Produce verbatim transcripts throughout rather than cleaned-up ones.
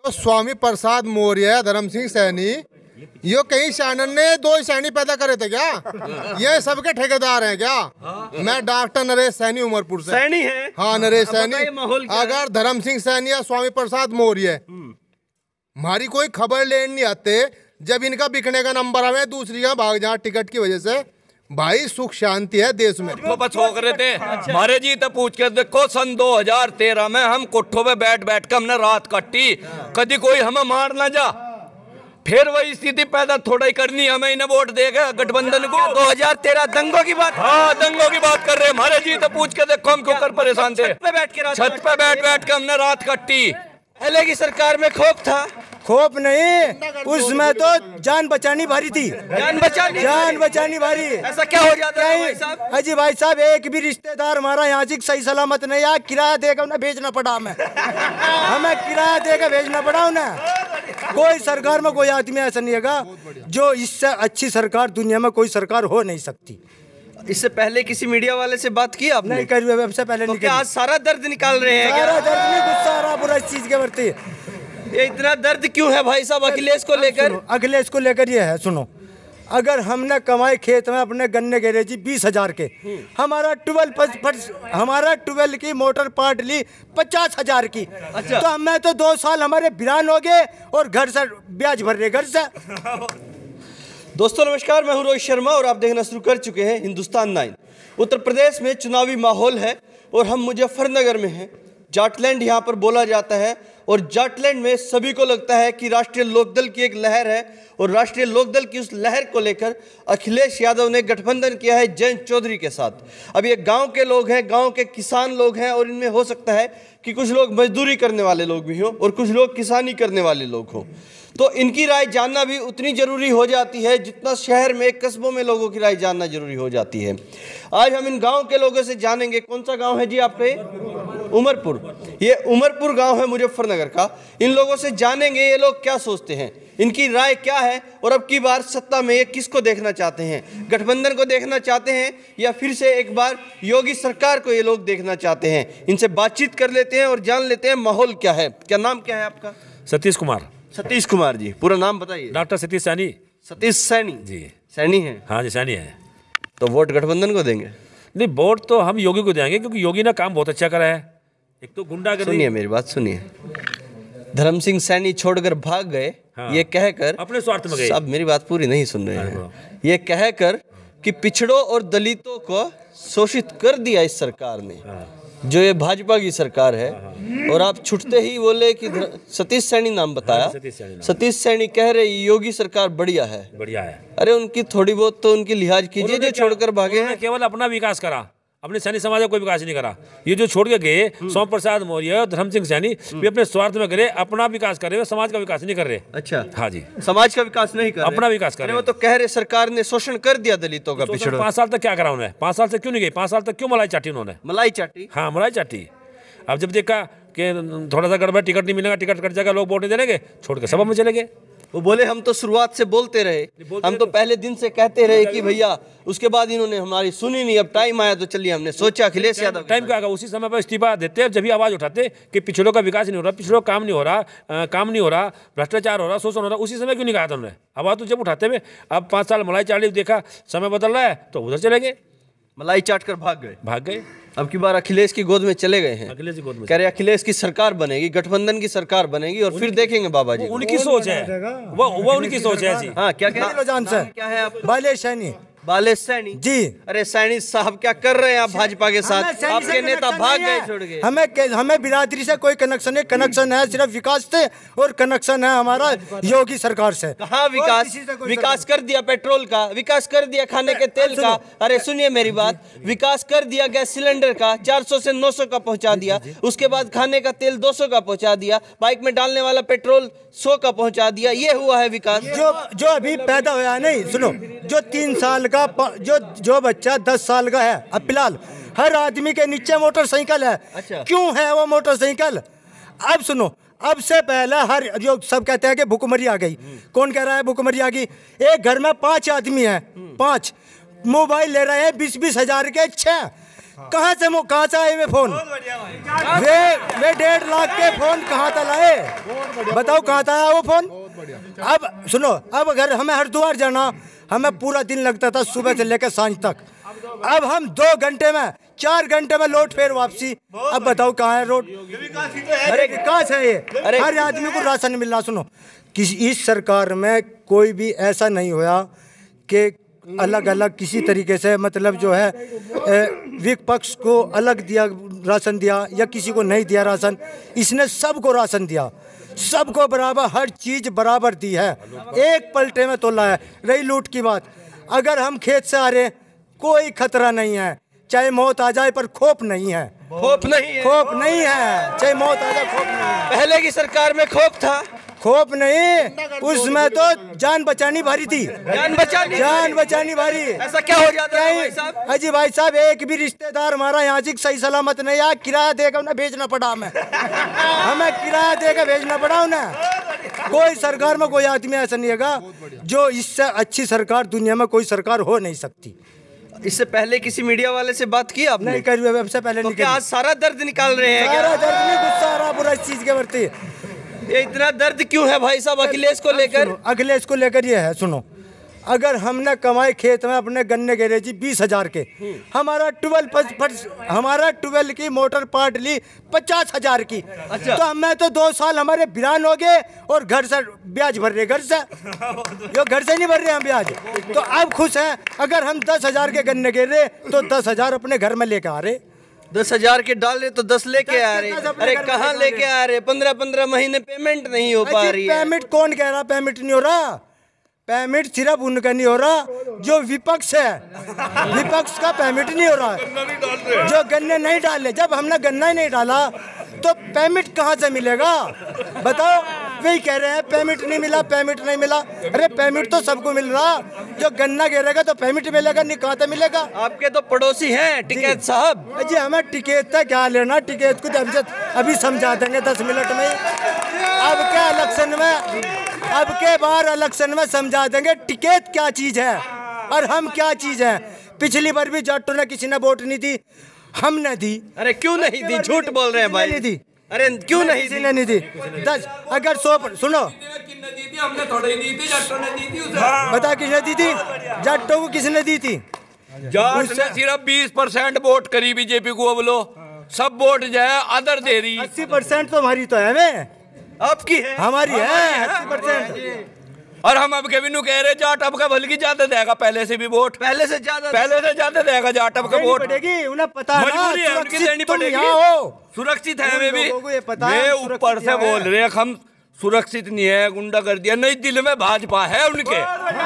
स्वामी प्रसाद मौर्य, धर्म सिंह सैनी, यो कहीं सैनन ने दो सैनी पैदा करे थे क्या? ये सबके ठेकेदार हैं क्या? मैं डॉक्टर नरेश सैनी उमरपुर से। सैनी है? हाँ नरेश सैनी। अगर धर्म सिंह सैनी या स्वामी प्रसाद मौर्य हमारी कोई खबर लेने नहीं आते, जब इनका बिकने का नंबर आवे दूसरी का भाग जहाँ टिकट की वजह से, भाई सुख शांति है देश में। वो बस हो रहे थे हमारे जी तो पूछ के देखो सन दो हजार तेरह में हम कोठों पे बैठ बैठ कर हमने रात काटी, कभी कोई हमें मार ना जा, फिर वही स्थिति पैदा थोड़ा ही करनी, हमें इन्हें वोट देगा गठबंधन को। दो हजार तेरह दंगों की बात? हाँ दंगों की बात कर रहे हैं। हमारे जी तो पूछ के देखो हम क्यों कर परेशान थे। छत पे बैठ के छत पे बैठ बैठ के हमने रात काटी। पहले की सरकार में खौफ था? खौफ नहीं, उसमें तो जान बचानी भारी थी। जान बचानी जान बचानी भारी। ऐसा क्या हो जाता है भाई साहब? अजी भाई साहब, एक भी रिश्तेदार हमारा यहाँ से सही सलामत नहीं आया, किराया देकर उन्हें भेजना पड़ा हमें हमें किराया देकर भेजना पड़ा उन्हें। कोई सरकार में कोई आदमी ऐसा नहीं है जो इससे अच्छी सरकार दुनिया में कोई सरकार हो नहीं सकती। इससे पहले किसी मीडिया वाले से बात की आपने? नहीं करी, सबसे पहले तो नहीं क्या करी। आज सारा दर्द निकाल रहे हैं? सारा दर्द नहीं, गुस्सा आ रहा पूरा इस चीज के प्रति। ये इतना दर्द क्यों है भाई साहब अखिलेश को लेकर? अखिलेश को लेकर ये है, सुनो, अगर हमने कमाई खेत में अपने गन्ने गिरे जी बीस हजार के, हमारा ट्वेल्व हमारा ट्वेल्व की मोटर पार्ट ली पचास हजार की। अच्छा। तो हमें तो दो साल हमारे वीरान हो गए और घर से ब्याज भर रहे घर से। दोस्तों नमस्कार, मैं हूं रोहित शर्मा और आप देखना शुरू कर चुके हैं हिंदुस्तान नाइन। उत्तर प्रदेश में चुनावी माहौल है और हम मुजफ्फरनगर में हैं। जाटलैंड यहाँ पर बोला जाता है और जाटलैंड में सभी को लगता है कि राष्ट्रीय लोकदल की एक लहर है और राष्ट्रीय लोकदल की उस लहर को लेकर अखिलेश यादव ने गठबंधन किया है जयंत चौधरी के साथ। अब ये गांव के लोग हैं, गांव के किसान लोग हैं और इनमें हो सकता है कि कुछ लोग मजदूरी करने वाले लोग भी हों और कुछ लोग किसानी करने वाले लोग हों। तो इनकी राय जानना भी उतनी ज़रूरी हो जाती है जितना शहर में कस्बों में लोगों की राय जानना जरूरी हो जाती है। आज हम इन गांव के लोगों से जानेंगे। कौन सा गांव है जी आपके? उमरपुर। ये उमरपुर गांव है मुजफ्फरनगर का। इन लोगों से जानेंगे ये लोग क्या सोचते हैं, इनकी राय क्या है और अब की बार सत्ता में ये किसको देखना चाहते हैं, गठबंधन को देखना चाहते हैं या फिर से एक बार योगी सरकार को ये लोग देखना चाहते हैं। इनसे बातचीत कर लेते हैं और जान लेते हैं माहौल क्या है। क्या नाम क्या है आपका? सतीश कुमार। सतीश कुमार जी, पूरा नाम बताइए। डॉक्टर सतीश सैनी। सतीश सैनी जी? सैनी है? हाँ जी सैनी है। तो वोट गठबंधन को देंगे? नहीं, वोट तो हम योगी को देंगे क्योंकि योगी ने काम बहुत अच्छा करा है। एक तो गुंडागर्दी। सुनिए मेरी बात सुनिए, धर्म सिंह सैनी छोड़कर भाग गए। हाँ। ये कहकर अपने स्वार्थ में गए। सब मेरी बात पूरी नहीं सुन रहे हैं। ये कहकर कि पिछड़ों और दलितों को शोषित कर दिया इस सरकार ने। हाँ। जो ये भाजपा की सरकार है। हाँ। और आप छुटते ही बोले कि सतीश सैनी नाम बताया। हाँ, सतीश सैनी, सतीश सैनी कह रहे योगी सरकार बढ़िया है। बढ़िया है। अरे उनकी थोड़ी बहुत तो उनकी लिहाज कीजिए जो छोड़कर भागे हैं। केवल अपना विकास करा, अपने सैनी समाज का कोई विकास नहीं करा। ये जो छोड़ के गए स्वामी प्रसाद मौर्य और धर्म सिंह सैनी भी अपने स्वार्थ में करे, अपना विकास कर रहे, समाज का विकास नहीं कर रहे। अच्छा। हाँ जी, समाज का विकास नहीं कर रहे, अपना विकास कर रहे। वो तो कह रहे सरकार ने शोषण कर दिया दलितों का। पिछड़ों पाँच साल तक क्या करा उन्होंने? पाँच साल से क्यों नहीं गए? पाँच साल तक क्यों मलाई चाटी उन्होंने? मलाई चाटी? हाँ मलाई चाटी। अब जब देखा कि थोड़ा सा गड़बड़, टिकट नहीं मिलेगा, टिकट कट जाएगा, लोग वोट नहीं देंगे, छोड़ के सब में चले गए। वो बोले हम तो शुरुआत से बोलते रहे, हम तो पहले दिन से कहते रहे कि भैया, उसके बाद इन्होंने हमारी सुनी नहीं। अब टाइम आया तो चलिए हमने सोचा अखिलेश यादव टाइम क्या आएगा उसी समय पर इस्तीफा देते, जब भी आवाज उठाते कि पिछड़ों का विकास नहीं हो रहा, पिछड़ों का काम नहीं हो रहा, आ, काम नहीं हो रहा, भ्रष्टाचार हो रहा, शोषण हो रहा, उसी समय क्यों नहीं कहा था उन्होंने? आवाज तो जब उठाते हुए। अब पाँच साल मलाई चाटी देखा समय बदल रहा है तो उधर चले गए, मलाई चाट कर भाग गए भाग गए अब की बार अखिलेश की गोद में चले गए हैं। अखिलेश की गोद में कह रहे अखिलेश की सरकार बनेगी, गठबंधन की सरकार बनेगी और फिर देखेंगे बाबा जी। उनकी सोच है, वो वो उनकी सोच है ऐसी। हाँ क्या क्या क्या है आपका? बालेश सैनी। बालेश सैनी जी। अरे सैनी साहब क्या कर रहे हैं आप भाजपा के साथ? आपके नेता भाग गए छोड़ के। हमें हमें बिरादरी से कोई कनेक्शन नहीं, कनेक्शन है सिर्फ विकास से और कनेक्शन है हमारा योगी सरकार से। कहाँ विकास? विकास कर दिया पेट्रोल का, विकास कर दिया खाने के तेल का। अरे सुनिए मेरी बात, विकास कर दिया गैस सिलेंडर का, चार सौ से नौ सौ का पहुंचा दिया। उसके बाद खाने का तेल दो सौ का पहुंचा दिया, बाइक में डालने वाला पेट्रोल सौ का पहुंचा दिया। ये हुआ है विकास। जो जो अभी पैदा हुआ है, नहीं सुनो, जो तीन साल का जो जो बच्चा दस साल का है, अब फिलहाल हर आदमी के नीचे मोटरसाइकिल है। अच्छा। क्यों है वो मोटरसाइकिल? अब सुनो, अब से पहले हर जो सब कहते हैं कि भुखमरी आ गई। कौन कह रहा है भुखमरी आ गई? एक घर में पांच आदमी हैं, पांच मोबाइल ले रहे हैं बीस बीस हजार के, छह कहाँ से मो- कहाँ से आए वे फोन? वे वे डेढ़ लाख के फोन कहाँ से लाए? बताओ कहाँ से आया वो फोन? अब सुनो, अब अगर हमें हरिद्वार जाना हमें पूरा दिन लगता था सुबह से लेकर सांझ तक, अब हम दो घंटे में चार घंटे में लौट फिर वापसी। अब बताओ कहाँ है रोड? अरे विकास है ये, हर आदमी को राशन मिल रहा। सुनो, किसी इस सरकार में कोई भी ऐसा नहीं हुआ कि अलग अलग किसी तरीके से मतलब जो है विपक्ष को अलग दिया राशन दिया या किसी को नहीं दिया राशन। इसने सबको राशन दिया, सबको बराबर हर चीज़ बराबर दी है, एक पलटे में तोला है। रही लूट की बात, अगर हम खेत से आ रहे कोई खतरा नहीं है, चाहे मौत आ जाए पर खौफ नहीं है। खौफ नहीं है, खौफ नहीं है, चाहे मौत आ जाए खौफ नहीं है। पहले की सरकार में खौफ था, खौफ नहीं, उसमें तो जान बचानी भारी थी, जान बचानी जान बचानी भारी। ऐसा क्या हो जाता है भाई साहब? अजी भाई साहब, एक भी रिश्तेदार हमारा यहाँ से सही सलामत नहीं आया, किराया देकर उन्हें भेजना पड़ा हमें हमें किराया देकर भेजना पड़ा उन्हें। कोई सरकार में कोई आदमी ऐसा नहीं है जो इससे अच्छी सरकार दुनिया में कोई सरकार हो नहीं सकती। इससे पहले किसी मीडिया वाले से बात की आपने? नहीं करी, सबसे पहले तो नहीं क्या करी। आज सारा दर्द निकाल रहे हैं क्या? सारा दर्द नहीं, गुस्सा आ रहा पूरा इस चीज के प्रति। ये इतना दर्द क्यों है भाई साहब अखिलेश को लेकर? अखिलेश को लेकर ये है, सुनो, अगर हमने कमाए खेत में अपने गन्ने गिरे जी बीस हजार के, हमारा ट्वेल्व हमारा ट्वेल्व की मोटर पार्ट ली पचास हजार की। अच्छा। तो हमें तो दो साल हमारे बिरान हो गए और घर से ब्याज भर रहे, घर से जो घर से नहीं भर रहे हम ब्याज। तो अब खुश हैं, अगर हम दस हजार के गन्ने गिरे तो दस हजार अपने घर में लेके आ रहे। दस हजार के डाल रहे तो दस लेके आ रहे। दस अपने अरे घर में कहाँ लेके लेके आ रहे? पंद्रह पंद्रह महीने पेमेंट नहीं हो पा रही है। पेमेंट कौन कह रहा पेमेंट नहीं हो रहा? पेमेंट सिर्फ उनका नहीं हो रहा जो विपक्ष है, विपक्ष का पेमेंट नहीं हो रहा, जो गन्ने नहीं डाले। जब हमने गन्ना ही नहीं डाला तो पेमेंट कहाँ से मिलेगा बताओ? वही कह रहे हैं पेमेंट नहीं मिला, पेमेंट नहीं मिला। अरे पेमेंट तो सबको मिल रहा, जो गन्ना गिरेगा तो पेमेंट मिलेगा, नहीं कहाँ से मिलेगा? आपके तो पड़ोसी हैं टिकैत साहब। जी हमें टिकट तक क्या लेना, टिकट को हमसे अभी समझा देंगे दस मिनट में। अब क्या इलेक्शन में, अब के बार इलेक्शन में समझा देंगे टिकट क्या चीज है और हम क्या चीज है। पिछली बार भी जाटों ने किसी ने वोट नहीं दी, हमने दी। अरे क्यों नहीं दी? झूठ बोल रहे हैं भाई। नहीं दी। अरे क्यों नहीं किसी ने नहीं दी। दस अगर सौ पर, सुनो हमने थोड़ी दी थी, जट्टों ने दी थी उसे। बता किसने दी थी? जाटों को किसने दी थी? जाट ने सिर्फ बीस परसेंट वोट करी बीजेपी को, अब लो सब वोट जो है अदर दे रही। अस्सी परसेंट तो हमारी तो है, हमें आपकी है, हमारी है अस्सी परसेंट। और हम अब के भी नु कह रहे जाट अब का बल्कि ज्यादा देगा पहले से भी वोट, पहले से ज्यादा पहले से ज्यादा देगा जाट अब का वोट। पड़ेगी उन्हें पता है ना, मजबूरी है उनकी देनी सुरक्षित तुम पड़ेगी। यहाँ हो। सुरक्षित है उन हमें भी, लोगों को ये पता है, वे सुरक्षित ऊपर से यहाँ बोल है। रहे हैं हम सुरक्षित नहीं है, गुंडा कर दिया। नहीं, दिल में भाजपा है उनके,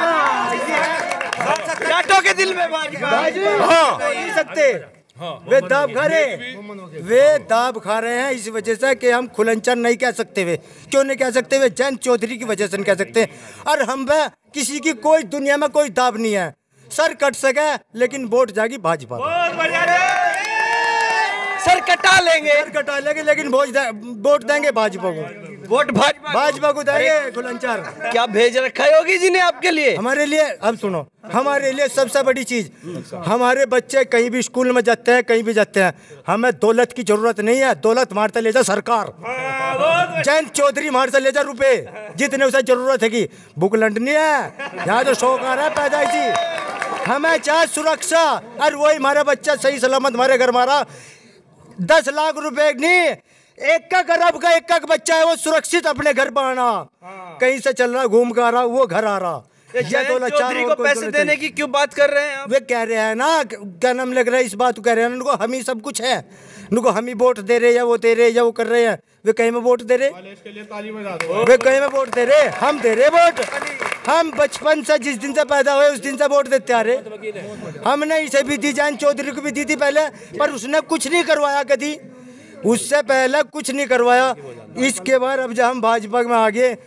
जाटों के दिल में भाजपा। हाँ। नहीं सकते, वे दाब खा रहे, वे दाब खा रहे हैं इस वजह से कि हम खुलंचर नहीं कह सकते। वे क्यों नहीं कह सकते? वे जैन चौधरी की वजह से नहीं कह सकते। और हम वे किसी की कोई दुनिया में कोई दाब नहीं है, सर कट सके लेकिन वोट जाएगी भाजपा को। सर कटा लेंगे, सर कटा लेंगे लेकिन वोट देंगे भाजपा को, वोट भाजपा भाजपा को देंगे खुलंचर। क्या भेज रखा है होगी जी ने आपके लिए? हमारे लिए, अब सुनो, हमारे लिए सबसे बड़ी चीज, हमारे बच्चे कहीं भी स्कूल में जाते हैं, कहीं भी जाते हैं, हमें दौलत की जरूरत नहीं है। दौलत मारते ले जा सरकार, जयंत चौधरी मारते ले जा रुपए जितने उसे जरूरत है की। भूख लंडनी है यहाँ तो शौक आ रहा है पैदाइशी। हमें चाहे सुरक्षा, और वही हमारा बच्चा सही सलामत हमारे घर मारा। दस लाख रुपए नहीं, एक एक अरब का एक एक बच्चा है वो सुरक्षित अपने घर पर आना, कहीं से चल रहा घूम कर आ रहा, वो घर आ रहा। जयंत चौधरी को पैसे देने की क्यों बात कर रहे हैं आप? वे कह रहे हैं ना, क्या नाम लग रहा है, इस बात को कह रहे हैं उनको हम ही सब कुछ है, उनको हम ही वोट दे रहे या वो दे रहे या वो कर रहे हैं। वे कहीं में वोट दे रहे, वे कहीं में वोट दे रहे, हम दे रहे वोट। हम बचपन से जिस दिन से पैदा हुए उस दिन से वोट देते आ रहे। हमने इसे भी दी, जयंत चौधरी को भी दी थी पहले, पर उसने कुछ नहीं करवाया कभी, उससे पहले कुछ नहीं करवाया। इसके बाद अब जब हम भाजपा में आ गए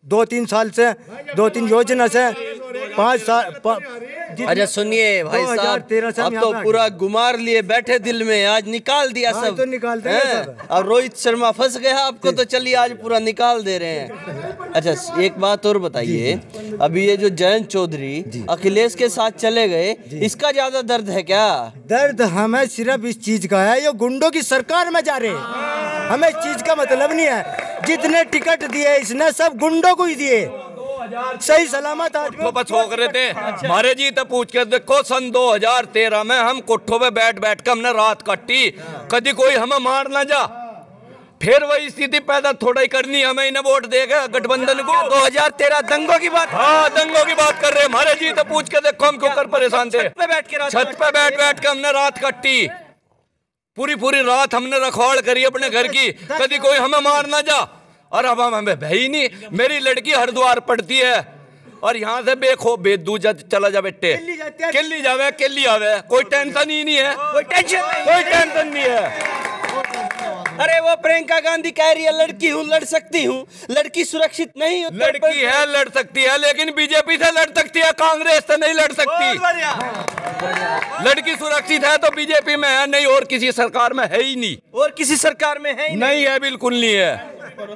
दो तीन साल से, दो तीन योजना से, पाँच साल पा, अच्छा सुनिए भाई साहब, अब तो पूरा गुमार लिए बैठे दिल में, आज निकाल दिया सब। तो निकालते हैं सब। अब रोहित शर्मा फंस गया आपको, तो चलिए आज पूरा निकाल दे रहे हैं। अच्छा एक बात और बताइए, अभी ये जो जयंत चौधरी अखिलेश के साथ चले गए, इसका ज्यादा दर्द है क्या? दर्द हमें सिर्फ इस चीज का है, ये गुंडों की सरकार में जा रहे हैं, हमें इस चीज का मतलब नहीं है। जितने टिकट दिए इसने सब गुंडों को ही दिए, सही सलामत कोठो पर छोक रहे थे मारे जी। तो पूछ के देखो सन दो हजार तेरह में हम कोठो पे बैठ बैठ कर हमने रात काटी, कभी कोई हमें मार ना जा। फिर वही स्थिति पैदा थोड़ा ही करनी, हमें इन्हें वोट देगा गठबंधन को। दो हजार तेरह दंगों की बात, हाँ दंगों की बात कर रहे हैं हमारे जी। तो पूछ के देखो हम क्यों कर परेशान थे। छत पे बैठ के छत पे बैठ बैठ के हमने रात काटी, पूरी पूरी रात हमने रखवाड़ करी अपने घर की, कभी कोई हमें मार ना जा। और अब हम हमें भाई नहीं, मेरी लड़की हरिद्वार पढ़ती है और यहाँ से बेखो बेदू चला जा बेटे, किल्ली जावे किल्ली आवे, कोई टेंशन ही नहीं है, कोई टेंशन कोई टेंशन नहीं है। अरे वो प्रियंका गांधी कह रही है लड़की हूँ लड़ सकती हूँ, लड़की सुरक्षित नहीं, लड़की है लड़ सकती है, लेकिन बीजेपी से लड़ सकती है, कांग्रेस से नहीं लड़ सकती। लड़की सुरक्षित है तो बीजेपी में है, नहीं और किसी सरकार में है ही नहीं, और किसी सरकार में है ही नहीं, नहीं है, बिल्कुल नहीं है।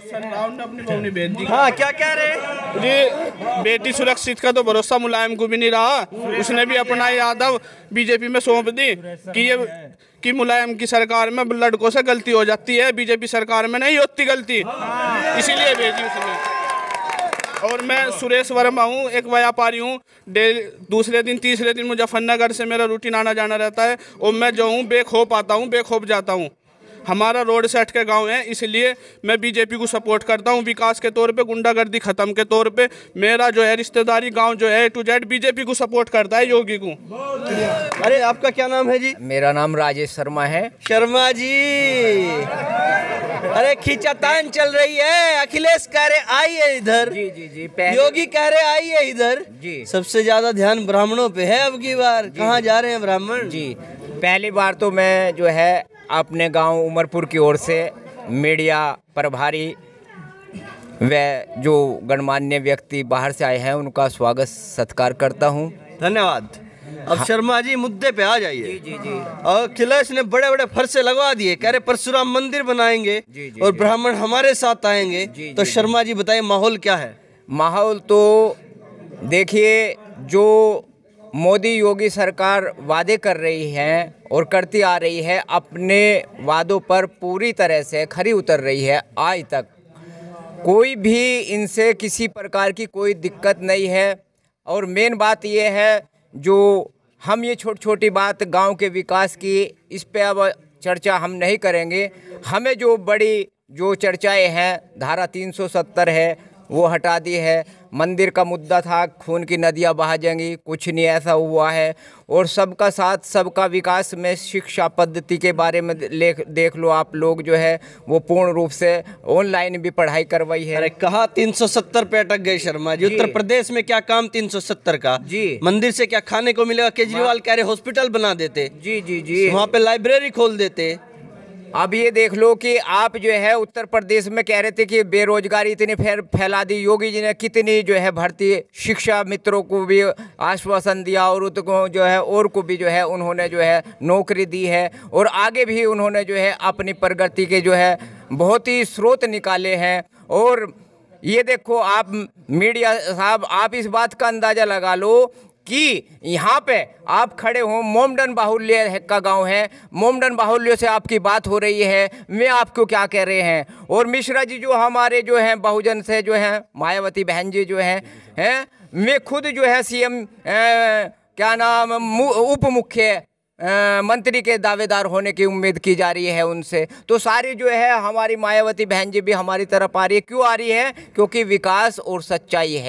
हाँ क्या कह रहे हैं जी? बेटी सुरक्षित का तो भरोसा मुलायम को भी नहीं रहा, उसने भी अपना यादव बीजेपी में सौंप दी कि ये कि मुलायम की सरकार में लड़कों से गलती हो जाती है, बीजेपी सरकार में नहीं होती गलती, इसीलिए भेजी उसने। और मैं सुरेश वर्मा हूँ, एक व्यापारी हूँ, दूसरे दिन तीसरे दिन मुजफ्फरनगर से मेरा रूटीन आना जाना रहता है, और मैं जो हूँ बेखौफ आता हूँ, बेखौफ जाता हूँ। हमारा रोड सेट के गांव है, इसलिए मैं बीजेपी को सपोर्ट करता हूं, विकास के तौर पे, गुंडागर्दी खत्म के तौर पे। मेरा जो है रिश्तेदारी गांव जो है ए टू जेड बीजेपी को सपोर्ट करता है, योगी को। अरे आपका क्या नाम है जी? मेरा नाम राजेश शर्मा है। शर्मा जी, अरे खींचातान चल रही है, अखिलेश कह रहे आइए इधर, जी जी जी, योगी कह रहे आइए इधर जी। सबसे ज्यादा ध्यान ब्राह्मणों पे है अब की बार, कहाँ जा रहे हैं ब्राह्मण जी? पहली बार तो मैं जो है अपने गांव उमरपुर की ओर से मीडिया प्रभारी व जो गणमान्य व्यक्ति बाहर से आए हैं उनका स्वागत सत्कार करता हूं। धन्यवाद। अब शर्मा जी मुद्दे पे आ जाइए। जी जी जी। और अखिलेश ने बड़े बड़े फरसे लगवा दिए, कह रहे परशुराम मंदिर बनाएंगे जी जी और जी। ब्राह्मण हमारे साथ आएंगे। जी तो जी शर्मा जी बताइए माहौल क्या है? माहौल तो देखिए, जो मोदी योगी सरकार वादे कर रही है और करती आ रही है, अपने वादों पर पूरी तरह से खरी उतर रही है। आज तक कोई भी इनसे किसी प्रकार की कोई दिक्कत नहीं है। और मेन बात ये है, जो हम ये छोटी छोटी बात गांव के विकास की, इस पे अब चर्चा हम नहीं करेंगे। हमें जो बड़ी जो चर्चाएं हैं, धारा तीन सौ सत्तर है वो हटा दी है, मंदिर का मुद्दा था, खून की नदियां बहा जाएंगी, कुछ नहीं ऐसा हुआ है। और सबका साथ सबका विकास में शिक्षा पद्धति के बारे में लेख देख लो आप लोग, जो है वो पूर्ण रूप से ऑनलाइन भी पढ़ाई करवाई है। अरे कहा तीन सौ सत्तर पे अटक गए शर्मा जी, उत्तर प्रदेश में क्या काम तीन सौ सत्तर का? जी। मंदिर से क्या खाने को मिलेगा? केजरीवाल कह रहे हॉस्पिटल बना देते, जी जी जी, वहाँ पे लाइब्रेरी खोल देते। अब ये देख लो कि आप जो है उत्तर प्रदेश में कह रहे थे कि बेरोजगारी इतनी फैल फैला दी, योगी जी ने कितनी जो है भर्ती शिक्षा मित्रों को भी आश्वासन दिया, और उनको जो है और को भी जो है उन्होंने जो है नौकरी दी है, और आगे भी उन्होंने जो है अपनी प्रगति के जो है बहुत ही स्रोत निकाले हैं। और ये देखो आप मीडिया साहब, आप इस बात का अंदाज़ा लगा लो कि यहाँ पे आप खड़े हो, मोमडन बाहुल्य का गांव है, मोमडन बाहुल्य से आपकी बात हो रही है, वे आपको क्या कह रहे हैं। और मिश्रा जी जो हमारे जो हैं बहुजन से जो हैं, मायावती बहन जी जो हैं हैं वे खुद जो है सीएम क्या नाम उप मुख्य मंत्री के दावेदार होने की उम्मीद की जा रही है उनसे। तो सारी जो है हमारी मायावती बहन जी भी हमारी तरफ आ रही है। क्यों आ रही है? क्योंकि विकास और सच्चाई है,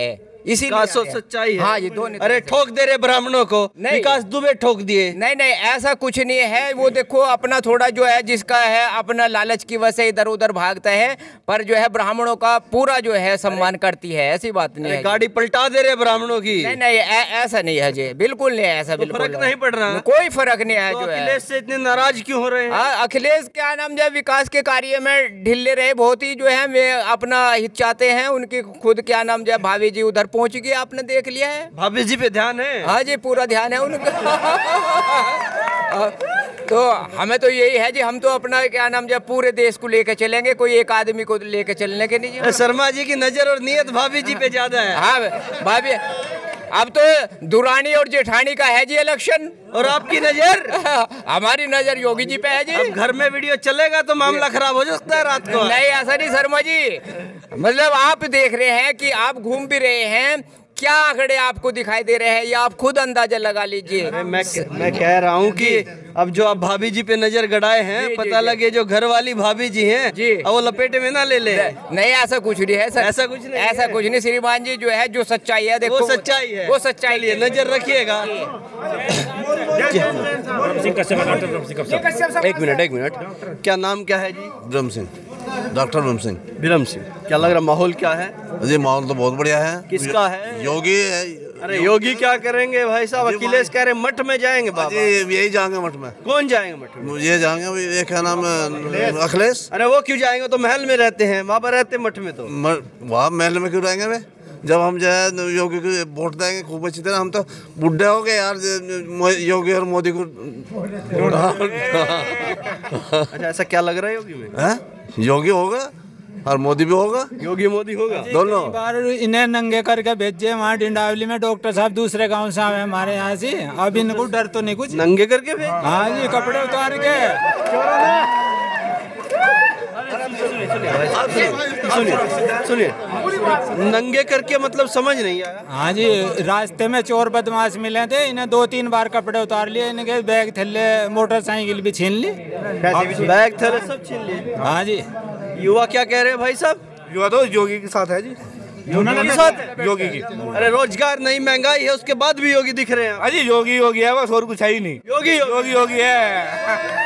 इसी विकास तो सच्चाई है। हाँ जी, दोनों। अरे ठोक दे रहे ब्राह्मणों को, विकास दुबे ठोक दिए। नहीं नहीं, ऐसा कुछ नहीं है। वो देखो अपना थोड़ा जो है जिसका है अपना लालच की वजह से इधर उधर भागता है, पर जो है ब्राह्मणों का पूरा जो है सम्मान करती है, ऐसी बात नहीं है। गाड़ी पलटा दे रहे ब्राह्मणों की। नहीं नहीं, ऐसा नहीं है जी, बिल्कुल नहीं ऐसा। तो फर्क नहीं पड़ रहा, कोई फर्क नहीं है। तो जो है अखिलेश से इतने नाराज क्यों हो रहे हैं? हाँ, अखिलेश क्या नाम जो विकास के कार्य में ढिल्ले रहे बहुत ही, जो है वे अपना हित चाहते हैं। उनकी खुद क्या नाम जो भाभी जी उधर पहुंच गए, आपने देख लिया है। भाभी जी पे ध्यान है? हाँ जी, पूरा ध्यान है उनका। तो हमें तो यही है जी, हम तो अपना क्या नाम जब पूरे देश को लेके चलेंगे, कोई एक आदमी को लेके चलने के नहीं। शर्मा जी की नजर और नियत भाभी जी पे ज्यादा है। हाँ भाभी, अब तो दुरानी और जेठानी का है जी इलेक्शन, और आपकी नजर? हमारी नजर योगी जी पे है जी। अब घर में वीडियो चलेगा तो मामला खराब हो सकता है रात को। नहीं ऐसा नहीं शर्मा जी, मतलब आप देख रहे हैं कि आप घूम भी रहे हैं, क्या आंकड़े आपको दिखाई दे रहे हैं, ये आप खुद अंदाजा लगा लीजिए। मैं मैं कह रहा हूँ कि अब जो आप भाभी जी पे नजर गड़ाए हैं, जी, पता जी, लगे जो घर वाली भाभी जी हैं जी, अब वो लपेटे में ना ले ले। नहीं ऐसा कुछ नहीं है सर, ऐसा कुछ नहीं, ऐसा कुछ नहीं श्रीमान जी। जो है जो सच्चाई है, देखो वो सच्चाई है, वो सच्चाई है, नजर रखिएगा। एक मिनट एक मिनट, क्या नाम क्या है जी? ब्रह्म सिंह, डॉक्टर ब्रह्म सिंह। ब्रह्म सिंह, क्या लग रहा माहौल क्या है जी? माहौल तो बहुत बढ़िया है। किसका है? योगी है। अरे योगी क्या करेंगे भाई साहब? अखिलेश कह रहे मठ में जाएंगे बाबा। जी यही जाएंगे मठ में। कौन जाएंगे मठ में? ये जाएंगे, ये क्या नाम है, अखिलेश। अरे वो क्यों जाएंगे, तो महल में रहते हैं, वहाँ पर रहते मठ में। तो वहाँ महल में क्यों रहेंगे वे? जब हम जो है योगी को वोट देंगे खूब अच्छी तरह, हम तो बुढ़े हो गए यार योगी और मोदी को। अच्छा, ऐसा क्या लग रहा है योगी में? है योगी होगा और मोदी भी होगा। योगी मोदी होगा दोनों। बार इन्हें नंगे करके भेजे वहाँ डिंडावली में, डॉक्टर साहब दूसरे गांव से आए हमारे यहाँ से। अब इनको डर तो नहीं कुछ? नंगे करके भेज? हाँ जी, कपड़े उतार के। सुनिए सुनिए, नंगे करके मतलब समझ नहीं आया। हाँ जी, रास्ते में चोर बदमाश मिले थे, इन्हें दो तीन बार कपड़े उतार लिए, इनके बैग थैले मोटरसाइकिल भी छीन ली। बैग थैले सब छीन लिए? हाँ जी। युवा क्या कह रहे हैं भाई साहब? युवा तो योगी के साथ है जी। योगी के साथ? योगी की। अरे रोजगार नहीं, महंगाई है, उसके बाद भी योगी दिख रहे हैं। अजी योगी योगी है बस, और कुछ है ही नहीं। योगी योगी योगी है।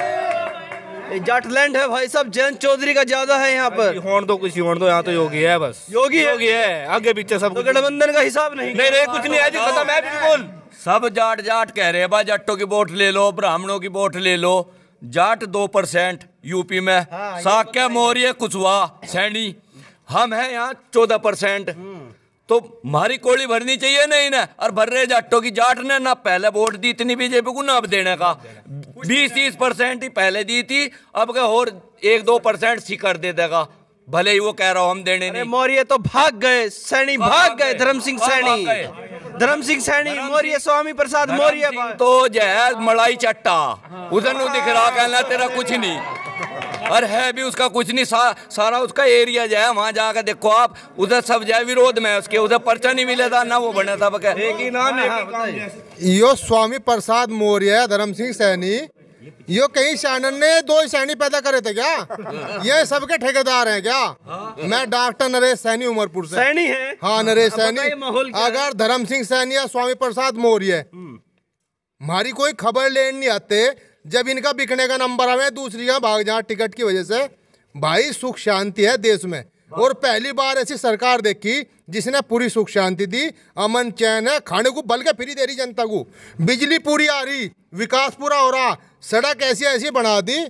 जाटलैंड है भाई साहब, जयंत चौधरी का ज्यादा है यहाँ पर। होन तो कुछ होन तो यहाँ तो योगी है बस। योगी योगी है, आगे पीछे सब। तो गठबंधन का हिसाब नहीं? नहीं नहीं कुछ नहीं है जी, खत्म है बिल्कुल। सब जाट जाट कह रहे हैं, बा जाटों की वोट ले लो, ब्राह्मणों की वोट ले लो। जाट दो परसेंट यूपी में, साक्या मौर्य कुशवाहा सैनी, हम हैं यहाँ चौदह परसेंट। तो हमारी कोड़ी भरनी चाहिए नहीं ना, और भर रहे जाटों की। जाट ने ना पहले वोट दी इतनी बीजेपी को, ना अब देने का। बीस तीस परसेंट ही पहले दी थी, अब क्या और एक दो परसेंट सी कर दे देगा, भले ही वो कह रहा हूँ हम देने नहीं। मौर्य तो भाग गए, सैनी भाग गए, धर्म सिंह सैनी, धर्म सिंह सैनी, मौर्य स्वामी प्रसाद मौर्य तो जो है मलाई चट्टा, उधर नु दिख रहा, कहना तेरा कुछ नहीं, और है भी उसका कुछ नहीं। सा, सारा उसका एरिया जो है, वहाँ जाकर देखो आप, उधर सब जो है विरोध में उसके, उधर पर्चा नहीं मिला था ना वो बना था। एक ही नाम है यो स्वामी प्रसाद मौर्य, धर्म सिंह सैनी, यो कहीं सैनन ने दो सैनी पैदा करे थे क्या? ये सबके ठेकेदार हैं क्या? मैं डॉक्टर नरेश सैनी उमरपुर से। सैनी है? हाँ नरेश सैनी। है? अगर धर्म सिंह सैनी या स्वामी प्रसाद मौर्य हमारी कोई खबर लेने नहीं आते, जब इनका बिकने का नंबर आवे दूसरी का भाग जहाँ टिकट की वजह से। भाई सुख शांति है देश में, और पहली बार ऐसी सरकार देखी जिसने पूरी सुख शांति दी, अमन चैन है, खाने को बल के फ्री दे रही जनता को, बिजली पूरी आ रही, विकास पूरा हो रहा, सड़क ऐसी ऐसी बना दी।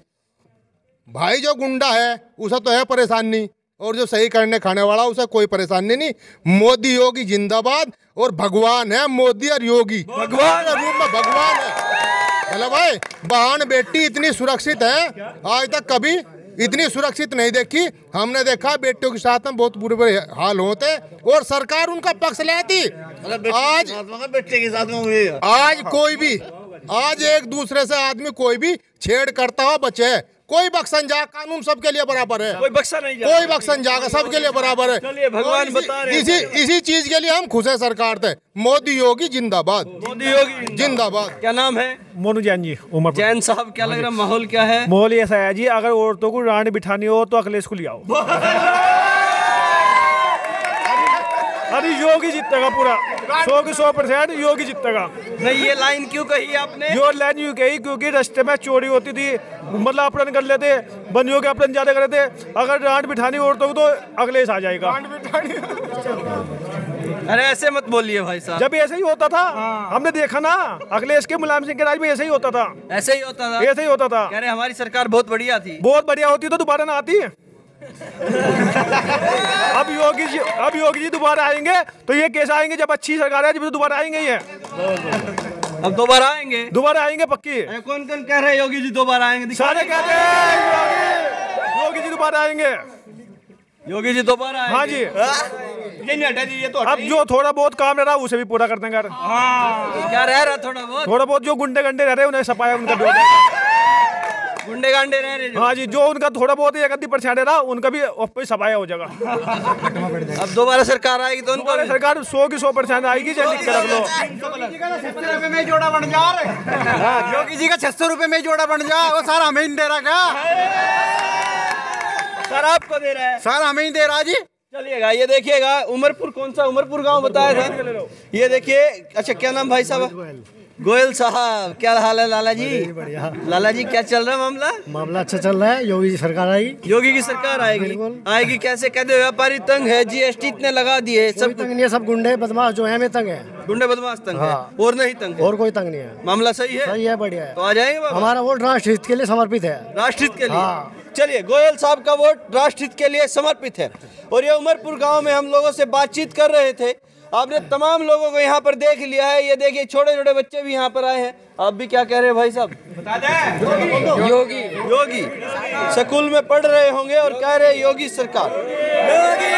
भाई जो गुंडा है उसे तो है परेशानी, और जो सही करने खाने वाला उसे कोई परेशानी नहीं। मोदी योगी जिंदाबाद, और भगवान है मोदी और योगी, भगवान रूप में भगवान है। हेलो भाई, बहन बेटी इतनी सुरक्षित है, आज तक कभी इतनी सुरक्षित नहीं देखी हमने। देखा बेटियों के साथ में बहुत बुरे बुरे हाल होते, और सरकार उनका पक्ष लेती। आज बेटे के साथ में आज कोई भी, आज एक दूसरे से आदमी कोई भी छेड़ करता हो बचे, कोई बख्शन जा, कानून सबके लिए बराबर है, कोई बख्शा नहीं जा, कोई बख्शन जाएगा, सबके लिए बराबर है। चलिए भगवान बता रहे हैं, इसी इसी चीज के लिए हम खुश है सरकार थे। मोदी योगी जिंदाबाद, मोदी योगी जिंदाबाद। क्या नाम है? मोनू जैन जी उमर। जैन साहब, क्या लग रहा माहौल क्या है? माहौल ऐसा है जी, अगर औरतों को रानी बिठानी हो तो अखिलेश को ले आओ। अरे योगी जीतेगा पूरा, सौ की सौ परसेंट योगी जीतेगा। नहीं, ये लाइन क्यों कही आपने? जो लाइन यूँ कही क्योंकि रास्ते में चोरी होती थी, मतलब अपहरण कर लेते, बनियों के अपहरण ज्यादा कर लेते। अगर डांट बिठानी औरतों को तो अखिलेश आ जाएगा। अरे ऐसे मत बोलिए भाई साहब। जब ऐसे ही होता था, हमने देखा ना, अखिलेश के मुलायम सिंह के राज में ऐसे ही होता था। ऐसे ही होता था ऐसे ही होता था। कह रहे हमारी सरकार बहुत बढ़िया थी। बहुत बढ़िया होती तो दोबारा ना आती। अब योगी जी अब योगी जी दोबारा आएंगे तो ये कैसे आएंगे जब अच्छी सरकार है, जब तो दोबारा आएंगे ये। अब दोबारा आएंगे दोबारा आएंगे पक्की। कौन कौन कह रहे हैं योगी जी दोबारा आएंगे? सारे कहते हैं योगी जी दोबारा आएंगे। योगी जी दोबारा आएंगे। हाँ जी। ये नहीं हटा जी, ये तो अब जो थोड़ा बहुत काम रह रहा उसे भी पूरा करते हैं। क्या रह रहा थोड़ा बहुत? थोड़ा बहुत जो गुंडे गंडे रह रहे उन्हें सफाया उनका गुंडे गांडे रह रहे। हाँ जी, जो उनका थोड़ा बहुत एक आधी परसेंट रहा उनका भी सफाया हो जाएगा। अब दोबारह सरकार आएगी तो उनको सरकार सौ की सौ परसेंट आएगी। जो लिख के रख लो। रुपए में जोड़ा बन जा रहे योगी जी का छह सौ रुपए में जोड़ा बन जा, वो सारा हमें ही दे रहा क्या? सर आपको दे रहा है? सारा हमें ही दे रहा जी। चलिएगा, ये देखिएगा उमरपुर, कौन सा उमरपुर गांव बताया था? ये देखिए। अच्छा, क्या नाम भाई साहब? गोयल साहब, क्या हाल है लाला जी? लाला जी क्या चल रहा है मामला? मामला अच्छा चल रहा है। योगी की सरकार आएगी। योगी की सरकार आएगी। आएगी कैसे? कहते व्यापारी तंग है, जीएसटी इतने लगा दिए, सब तंग नहीं है, सब गुंडे बदमाश जो है हमें तंग है। गुंडे बदमाश तंग है और नहीं तंग है? और कोई तंग नहीं है। मामला सही है? सही है, बढ़िया है। तो आ जाएंगे बाबा। हमारा वोट राष्ट्रहित के लिए समर्पित है। राष्ट्रहित के लिए। चलिए, गोयल साहब का वोट राष्ट्रहित के लिए समर्पित है। और ये उमरपुर गांव में हम लोगों से बातचीत कर रहे थे। आपने तमाम लोगों को यहाँ पर देख लिया है। ये देखिए छोटे छोटे बच्चे भी यहाँ पर आए हैं। आप भी क्या कह रहे हैं भाई साहब? बता दें। योगी योगी स्कूल में पढ़ रहे होंगे और कह रहे हैं योगी सरकार। योगी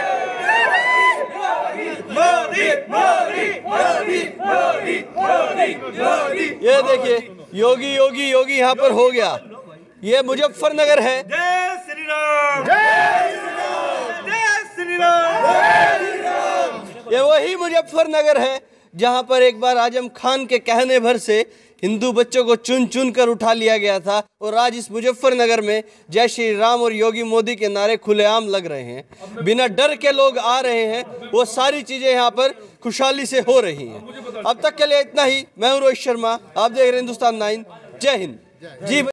मोदी मोदी मोदी मोदी मोदी मोदी। ये देखिए योगी योगी योगी यहाँ पर हो गया। ये मुजफ्फरनगर है। जय श्री राम, जय श्री राम, जय श्री राम, जय श्री राम। ये वही मुजफ्फरनगर है जहाँ पर एक बार आजम खान के कहने भर से हिंदू बच्चों को चुन चुन कर उठा लिया गया था। और आज इस मुजफ्फरनगर में जय श्री राम और योगी मोदी के नारे खुलेआम लग रहे हैं। बिना डर के लोग आ रहे हैं। वो सारी चीज़ें यहाँ पर खुशहाली से हो रही हैं। अब तक के लिए इतना ही। मैं हूँ रोहित शर्मा, आप देख रहे हैं हिंदुस्तान नाइन। जय हिंद जी।